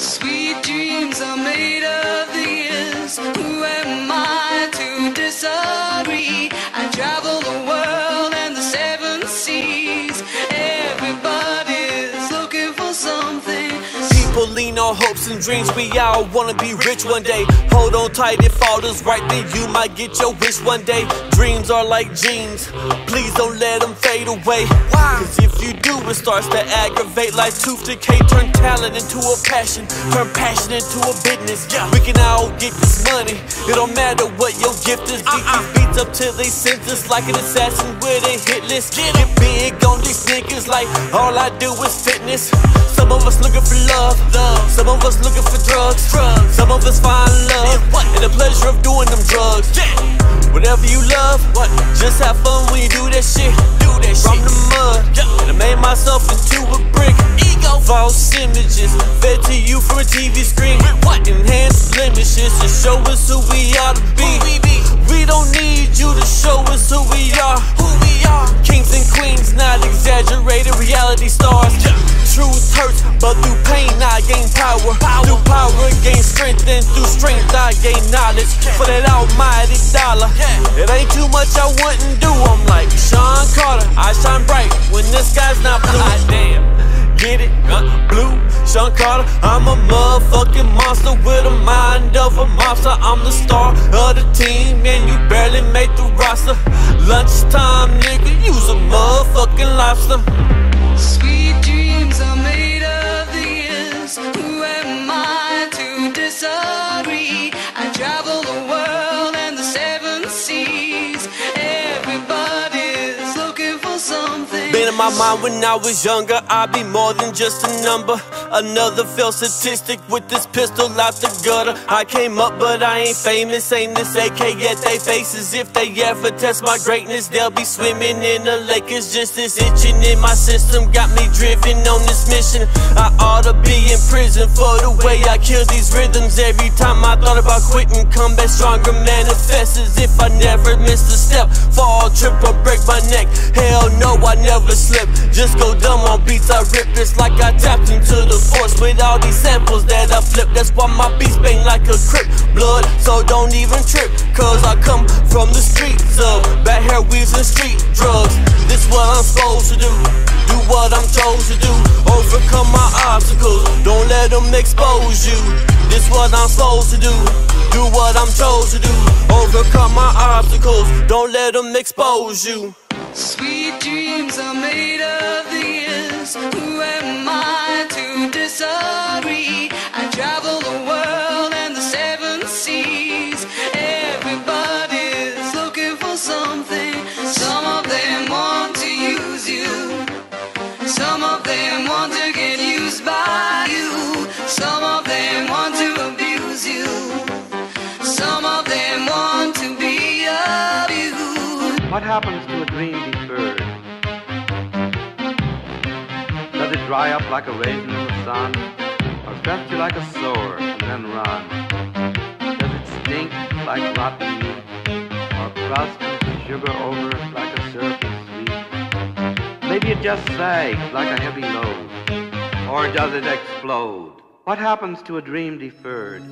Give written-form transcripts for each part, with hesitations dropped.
Sweet dreams are made of these. Who am I to disagree? I travel the world and the seven seas. Everybody's looking for something. People lean on hopes and dreams. We all wanna be rich one day. Hold on tight, if all is right, then you might get your wish one day. Dreams are like jeans, please don't let them fade away. Cause if you do, it starts to aggravate. Like tooth decay, turn talent into a passion, turn passion into a business. We can all get this money, it don't matter what your gift is. Beat these beats up till they sentence like an assassin with a hit list. Get big on these niggas like all I do is fitness. Some of us looking for love, some of us looking for drugs, some of us find love and the pleasure of doing them drugs. Whatever you love, just have fun when you do that shit. From the mud, and I made myself into a brick. False images fed to you from a TV screen. Enhanced blemishes to show us who we ought to be. We don't need you to show us who we are. Kings and queens, not exaggerated reality stars. Truth hurts, but through pain I gain power. Through power I gain strength, and through strength I gain knowledge. For that almighty dollar, it ain't too much I wouldn't do. I'm like Sean Carter, I shine bright when the sky's not blue. Damn, get it? Blue, Sean Carter. I'm a motherfucking monster with a mind of a mobster. I'm the star of the team, and you barely made the roster. Lunchtime, nigga, you's a motherfucking lobster. Sweet dreams are made of these. Who am I to disagree? I travel the world and the seven seas. Everybody's looking for something. Been in my mind when I was younger, I'd be more than just a number. Another failed statistic with this pistol out the gutter. I came up but I ain't famous, ain't this AK at they faces. If they ever test my greatness, they'll be swimming in the lake. It's just this itching in my system got me driven on this mission. I ought to be in prison for the way I kill these rhythms. Every time I thought about quitting, come back stronger, manifest as if I never missed a step. Fall, trip or break my neck, hell no, I never slip. Just go dumb on beats I rip. It's like I tapped into the force with all these samples that I flip. That's why my beats bang like a crip blood, so don't even trip. Cause I come from the streets of bad hair weaves and street drugs. This what I'm supposed to do, do what I'm told to do. Overcome my obstacles, don't let them expose you. This what I'm supposed to do, do what I'm told to do. Overcome my obstacles, don't let them expose you. Sweet dreams are made of these. Who am I to disagree? I travel the world and the seven seas. Everybody's looking for something. Some of them want to use you. Some of them want to get used by you. Some of them want to abuse you. Some of them want to be abused. What happens to a dream deferred? Does it dry up like a raisin in the sun, or fetch you like a sore and then run? Does it stink like rotten meat, or crust and sugar over like a syrupy sweet? Maybe it just sags like a heavy load, or does it explode? What happens to a dream deferred?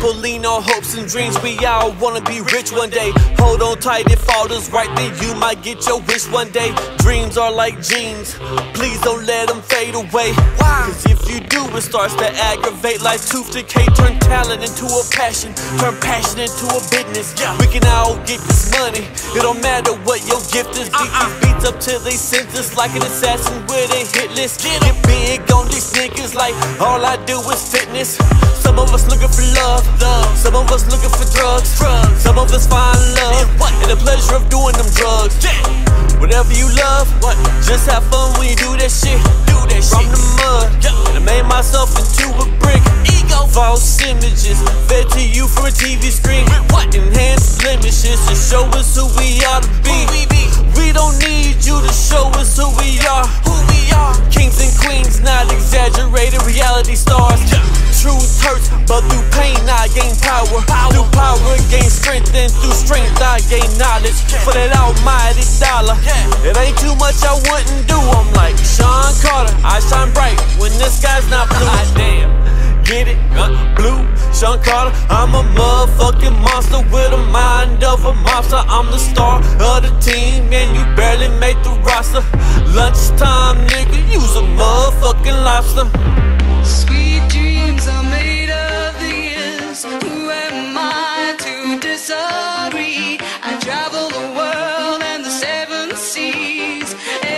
people lean on hopes and dreams. We all wanna be rich one day. Hold on tight, if all is right, then you might get your wish one day. Dreams are like jeans, please don't let them fade away. Cause if you do, it starts to aggravate. Like tooth decay, turn talent into a passion, turn passion into a business. We can all get this money, it don't matter what your gift is. Beat these beats up till they sentence like an assassin with a hit list. Get big on these niggas like all I do is fitness. Some of us looking for love, some of us looking for drugs, some of us find love and the pleasure of doing them drugs. Whatever you love, just have fun when you do that shit. From the mud, and I made myself into a brick. False images fed to you from a TV screen. Enhanced blemishes to show us who we ought to be. We don't need you to show us who we are. Kings and queens, not exaggerated reality stars. Truth hurts, but through pain I gain power. Through power I gain strength, and through strength I gain knowledge. For that almighty dollar, it ain't too much I wouldn't do. I'm like Sean Carter, I shine bright when the sky's not blue. Damn, get it? Blue, Sean Carter. I'm a motherfucking monster with a mind of a mobster. I'm the star of the team, and you barely made the roster. Lunchtime, nigga, you's a motherfucking lobster. Sweet dreams are made of these. Who am I to disagree? I travel the world and the seven seas.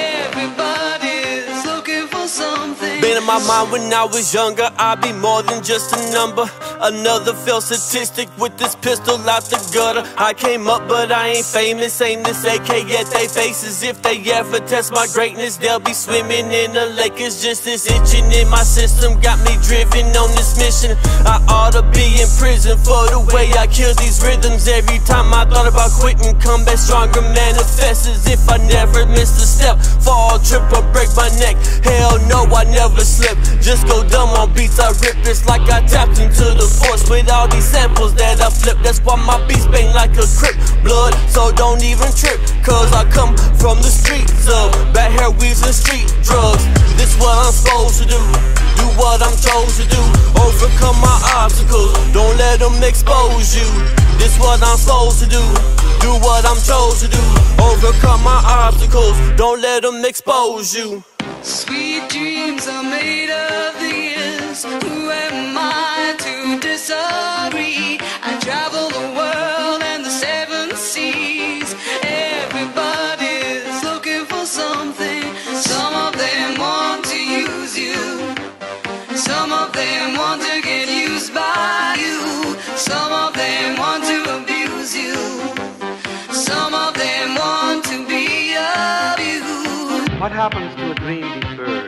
Everybody's looking for something. Been in my mind when I was younger, I'd be more than just a number. Another failed statistic with this pistol out the gutter. I came up but I ain't famous, aim this AK at they faces. If they ever test my greatness, they'll be swimming in the lake. It's just this itching in my system got me driven on this mission. I ought to be in prison for the way I kill these rhythms. Every time I thought about quitting, come back stronger, manifest as if I never missed a step. Fall, trip or break my neck, hell no, I never slip. Just go dumb on beats I rip, it's like I tapped into the force with all these samples that I flip. That's why my beats bang like a crip blood, so don't even trip, cause I come from the streets of bad hair, weeds and street drugs. This what I'm supposed to do what I'm told to do. Overcome my obstacles, don't let them expose you. This what I'm supposed to do what I'm told to do. Overcome my obstacles, don't let them expose you. Sweet dreams are made of these. Who am I to disagree? I travel the world and the seven seas. Everybody's looking for something. Some of them want to use you. Some of them want to get used by you. Some of them want to abuse you. Some of them want to be abused. What happens to a dream deferred?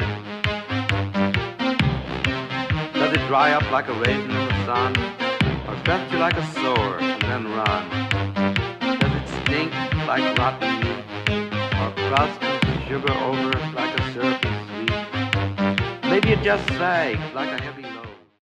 Does it dry up like a raisin in the sun, or fetch you like a sore and then run? Does it stink like rotten meat, or crust and sugar over like a syrupy sweet? Maybe it just sags like a heavy